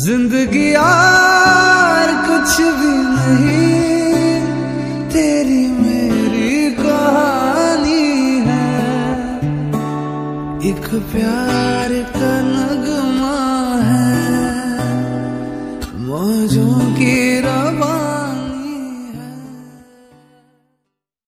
जिंदगी यार कुछ भी नहीं, तेरी मेरी कहानी है। एक प्यार का नगमा है मौजूद